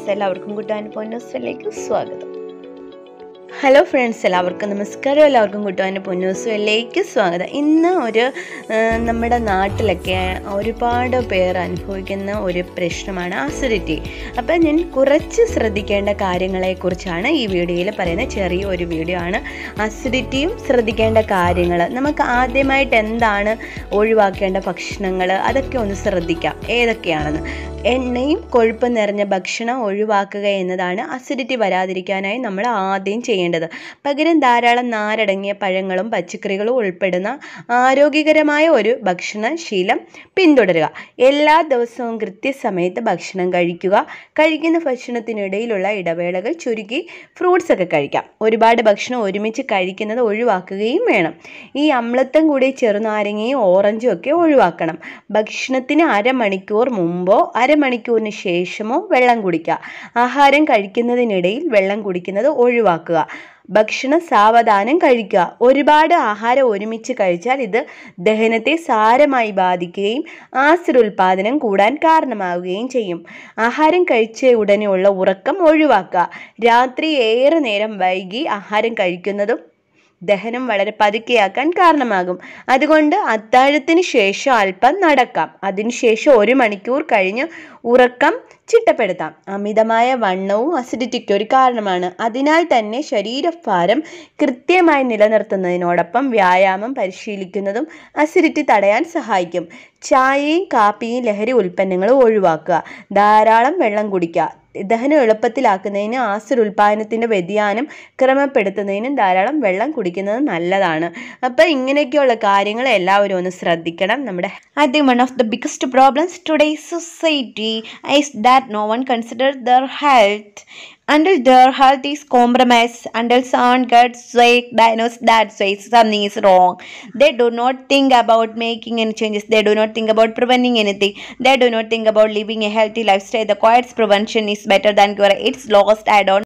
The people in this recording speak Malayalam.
എല്ലാവർക്കും ഗുഡ് ആൻഡ് പൊന്നൂസിലേക്ക് സ്വാഗതം. ഹലോ ഫ്രണ്ട്സ്, എല്ലാവർക്കും നമസ്കാരം. എല്ലാവർക്കും ഗുഡ് ആൻഡ് പൊന്നൂസിലേക്ക് സ്വാഗതം. ഇന്ന് നമ്മുടെ നാട്ടിലൊക്കെ ഒരുപാട് പേർ അനുഭവിക്കുന്ന ഒരു പ്രശ്നമാണ് അസിഡിറ്റി. അപ്പം ഞാൻ കുറച്ച് ശ്രദ്ധിക്കേണ്ട കാര്യങ്ങളെക്കുറിച്ചാണ് ഈ വീഡിയോയിൽ പറയുന്ന ചെറിയൊരു വീഡിയോ ആണ്. അസിഡിറ്റിയും ശ്രദ്ധിക്കേണ്ട കാര്യങ്ങൾ, നമുക്ക് ആദ്യമായിട്ട് എന്താണ് ഒഴിവാക്കേണ്ട ഭക്ഷണങ്ങൾ, അതൊക്കെ ഒന്ന് ശ്രദ്ധിക്കാം ഏതൊക്കെയാണെന്ന്. എണ്ണയും കൊഴുപ്പും നിറഞ്ഞ ഭക്ഷണം ഒഴിവാക്കുക എന്നതാണ് അസിഡിറ്റി വരാതിരിക്കാനായി നമ്മൾ ആദ്യം ചെയ്യേണ്ടത്. പകരം ധാരാളം നാരടങ്ങിയ പഴങ്ങളും പച്ചക്കറികളും ഉൾപ്പെടുന്ന ആരോഗ്യകരമായ ഒരു ഭക്ഷണശീലം പിന്തുടരുക. എല്ലാ ദിവസവും കൃത്യസമയത്ത് ഭക്ഷണം കഴിക്കുക. കഴിക്കുന്ന ഭക്ഷണത്തിനിടയിലുള്ള ഇടവേളകൾ ചുരുക്കി ഫ്രൂട്ട്സ് ഒക്കെ കഴിക്കാം. ഒരുപാട് ഭക്ഷണം ഒരുമിച്ച് കഴിക്കുന്നത് ഒഴിവാക്കുകയും വേണം. ഈ അമ്ലത്വം കൂടി ചെറുനാരങ്ങയും ഓറഞ്ചും ഒക്കെ ഒഴിവാക്കണം. ഭക്ഷണത്തിന് അരമണിക്കൂർ മുമ്പോ അരമണിക്കൂറിന് ശേഷമോ വെള്ളം കുടിക്കുക. ആഹാരം കഴിക്കുന്നതിനിടയിൽ വെള്ളം കുടിക്കുന്നത് ഒഴിവാക്കുക. ഭക്ഷണം സാവധാനം കഴിക്കുക. ഒരുപാട് ആഹാരം ഒരുമിച്ച് കഴിച്ചാൽ ഇത് ദഹനത്തെ സാരമായി ബാധിക്കുകയും ആസിഡ് ഉൽപാദനം കൂടാൻ കാരണമാവുകയും ചെയ്യും. ആഹാരം കഴിച്ച ഉടനെയുള്ള ഉറക്കം ഒഴിവാക്കുക. രാത്രി ഏറെ നേരം വൈകി ആഹാരം കഴിക്കുന്നതും ദഹനം വളരെ പതുക്കെയാക്കാൻ കാരണമാകും. അതുകൊണ്ട് അത്താഴത്തിന് ശേഷം അല്പം നടക്കാം. അതിനുശേഷം 1 മണിക്കൂർ കഴിഞ്ഞ് ഉറക്കം ചിട്ടപ്പെടുത്താം. അമിതമായ വണ്ണവും അസിഡിറ്റിക്ക് ഒരു കാരണമാണ്. അതിനാൽ തന്നെ ശരീരഭാരം കൃത്യമായി നിലനിർത്തുന്നതിനോടൊപ്പം വ്യായാമം പരിശീലിക്കുന്നതും അസിഡിറ്റി തടയാൻ സഹായിക്കും. ചായയും കാപ്പിയും ലഹരി ഉൽപ്പന്നങ്ങളും ഒഴിവാക്കുക. ധാരാളം വെള്ളം കുടിക്കുക. ദഹനം എളുപ്പത്തിലാക്കുന്നതിന് ആസിഡ് ഉൽപാദനത്തിൻ്റെ വ്യതിയാനം ക്രമപ്പെടുത്തുന്നതിനും ധാരാളം വെള്ളം കുടിക്കുന്നത് നല്ലതാണ്. അപ്പം ഇങ്ങനെയൊക്കെയുള്ള കാര്യങ്ങൾ എല്ലാവരും ഒന്ന് ശ്രദ്ധിക്കണം. I think one of the biggest problems today's society is that no one considers their health until their health is compromised, until someone gets sick, diagnosed that says something is wrong. They do not think about making any changes. They do not think about preventing anything. They do not think about living a healthy lifestyle. The quiet prevention is better than cure. It's lost. I don't